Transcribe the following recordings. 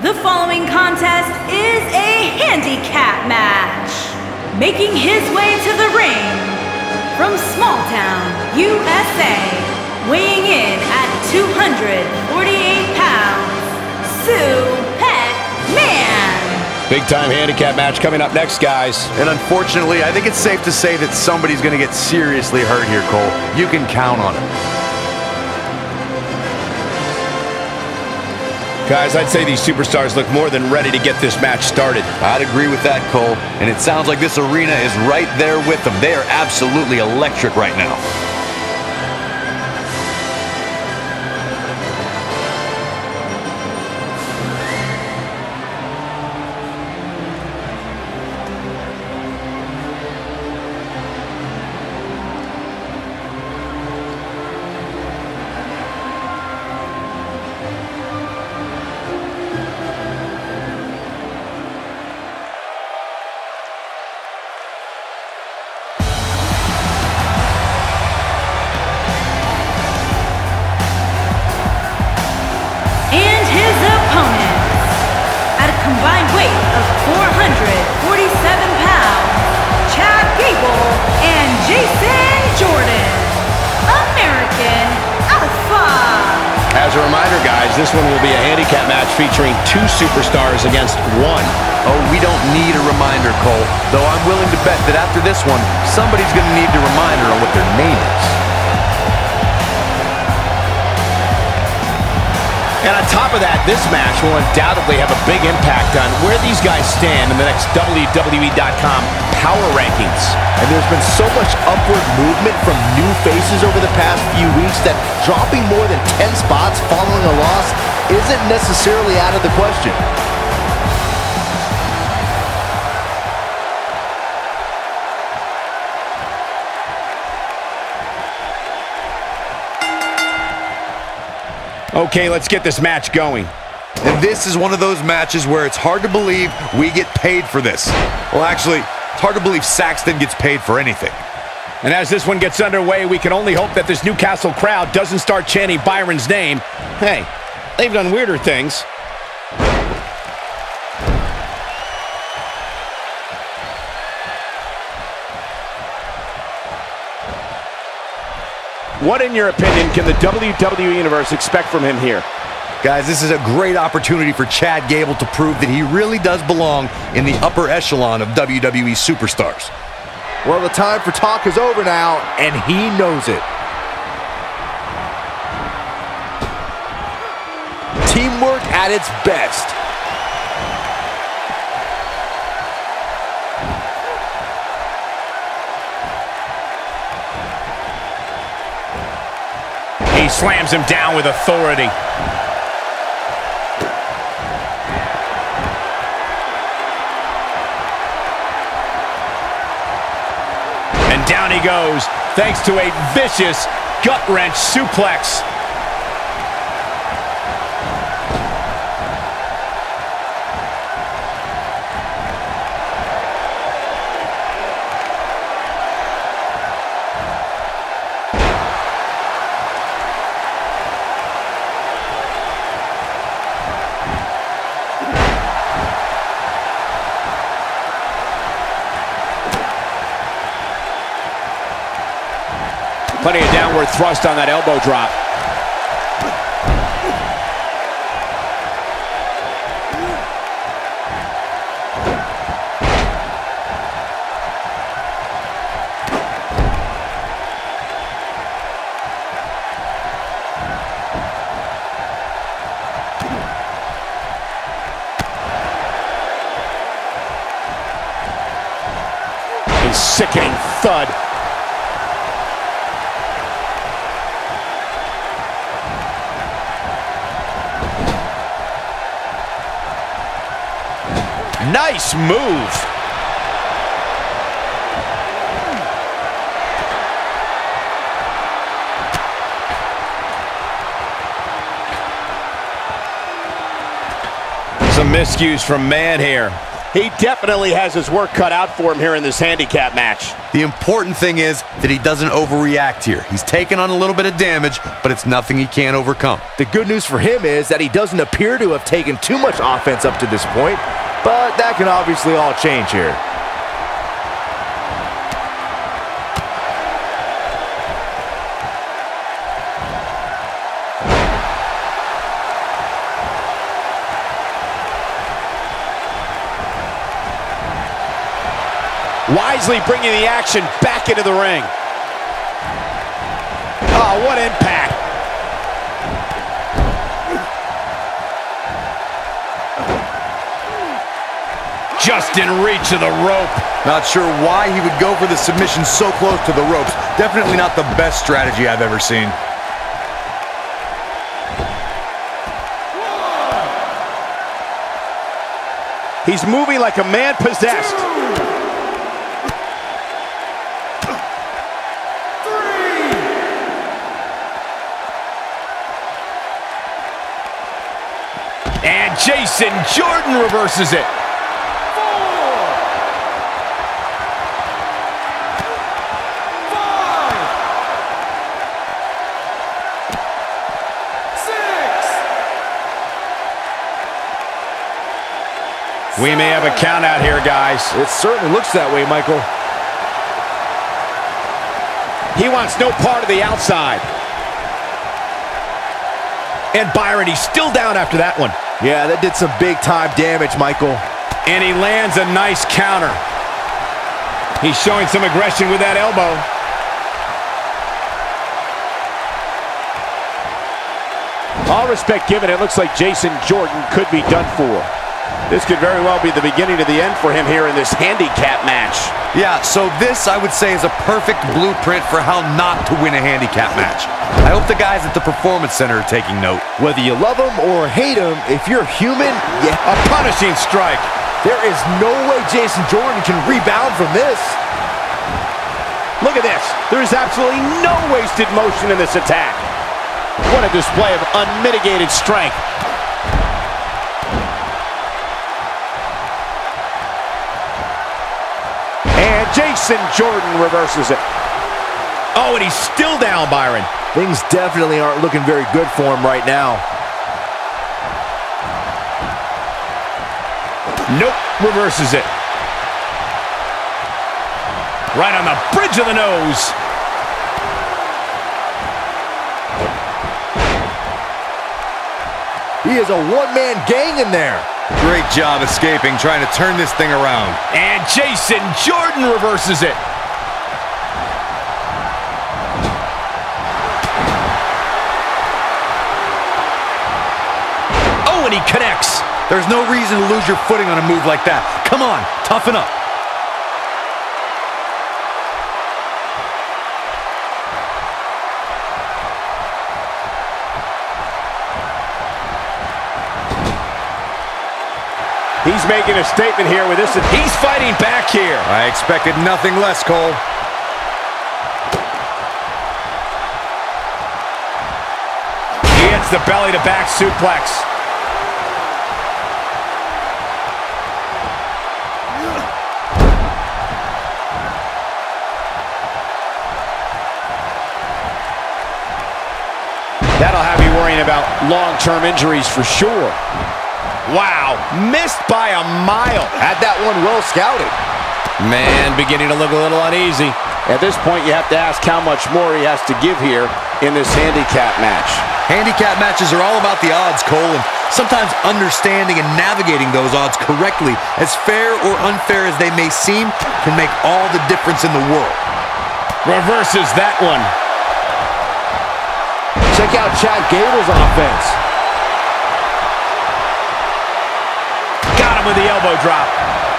The following contest is a handicap match. Making his way to the ring from small town, USA, weighing in at 248 pounds, Man. Big time handicap match coming up next, guys. And unfortunately, I think it's safe to say that somebody's going to get seriously hurt here, Cole. You can count on it. Guys, I'd say these superstars look more than ready to get this match started. I'd agree with that, Cole. And it sounds like this arena is right there with them. They are absolutely electric right now. Combined weight of 447 pounds, Chad Gable and Jason Jordan, American Alpha. As a reminder, guys, this one will be a handicap match featuring two superstars against one. Oh, we don't need a reminder, Cole. Though I'm willing to bet that after this one, somebody's going to need a reminder on what their name is. And on top of that, this match will undoubtedly have a big impact on where these guys stand in the next WWE.com power rankings. And there's been so much upward movement from new faces over the past few weeks that dropping more than 10 spots following a loss isn't necessarily out of the question. Okay, let's get this match going. And this is one of those matches where it's hard to believe we get paid for this. Well, actually, it's hard to believe Saxton gets paid for anything. And as this one gets underway, we can only hope that this Newcastle crowd doesn't start chanting Byron's name. Hey, they've done weirder things. What, in your opinion, can the WWE Universe expect from him here? Guys, this is a great opportunity for Chad Gable to prove that he really does belong in the upper echelon of WWE superstars. Well, the time for talk is over now, and he knows it. Teamwork at its best. He slams him down with authority. And down he goes, thanks to a vicious gut-wrench suplex. Plenty of downward thrust on that elbow drop. A sickening thud. Nice move. Some miscues from Man here. He definitely has his work cut out for him here in this handicap match. The important thing is that he doesn't overreact here. He's taken on a little bit of damage, but it's nothing he can't overcome. The good news for him is that he doesn't appear to have taken too much offense up to this point, but that can obviously all change here. Wisely bringing the action back into the ring. Oh, what impact. Just in reach of the rope. Not sure why he would go for the submission so close to the ropes. Definitely not the best strategy I've ever seen. He's moving like a man possessed. And Jason Jordan reverses it. 4, 5, 6. We may have a count out here, guys. It certainly looks that way, Michael. He wants no part of the outside. And Byron, he's still down after that one. Yeah, that did some big-time damage, Michael. And he lands a nice counter. He's showing some aggression with that elbow. All respect given, it looks like Jason Jordan could be done for. This could very well be the beginning of the end for him here in this handicap match. Yeah, so this, I would say, is a perfect blueprint for how not to win a handicap match. I hope the guys at the Performance Center are taking note. Whether you love him or hate him, if you're human, A punishing strike. there is no way Jason Jordan can rebound from this. Look at this. There is absolutely no wasted motion in this attack. What a display of unmitigated strength. And Jason Jordan reverses it. Oh, and he's still down, Byron. Things definitely aren't looking very good for him right now. Nope, reverses it. Right on the bridge of the nose. He is a one-man gang in there. Great job escaping, trying to turn this thing around. And Jason Jordan reverses it. Oh, and he connects. There's no reason to lose your footing on a move like that. Come on, toughen up. He's making a statement here with this, and he's fighting back here. I expected nothing less, Cole. He hits the belly-to-back suplex. That'll have you worrying about long-term injuries for sure. Wow, missed by a mile. Had that one well scouted. Man, beginning to look a little uneasy. At this point, you have to ask how much more he has to give here in this handicap match. Handicap matches are all about the odds, Cole, and sometimes understanding and navigating those odds correctly, as fair or unfair as they may seem, can make all the difference in the world. Reverses that one. Check out Chad Gable's offense. Got him with the elbow drop.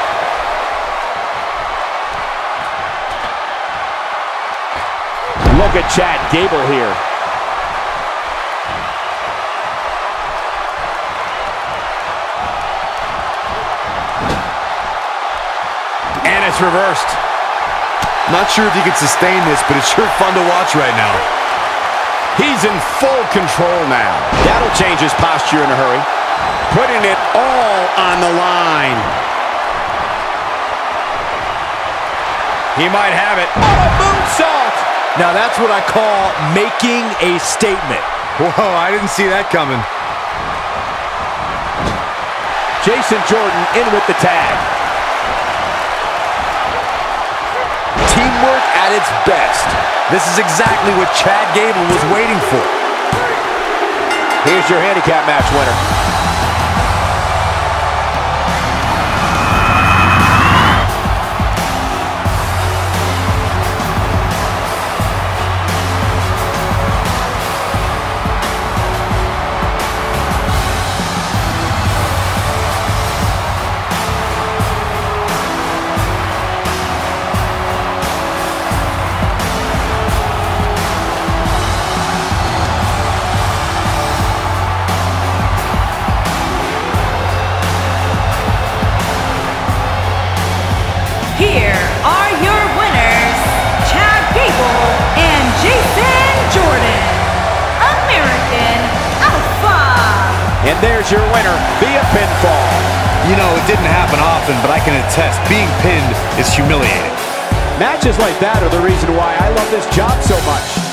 Look at Chad Gable here. And it's reversed. Not sure if you can sustain this, but it's sure fun to watch right now. He's in full control now. That'll change his posture in a hurry. Putting it all on the line. He might have it. Oh, a moonsault! Now that's what I call making a statement. Whoa, I didn't see that coming. Jason Jordan in with the tag. Teamwork at its best. This is exactly what Chad Gable was waiting for. Here's your handicap match winner. Here are your winners, Chad Gable and Jason Jordan, American Alpha. And there's your winner via pinfall. You know, it didn't happen often, but I can attest, being pinned is humiliating. Matches like that are the reason why I love this job so much.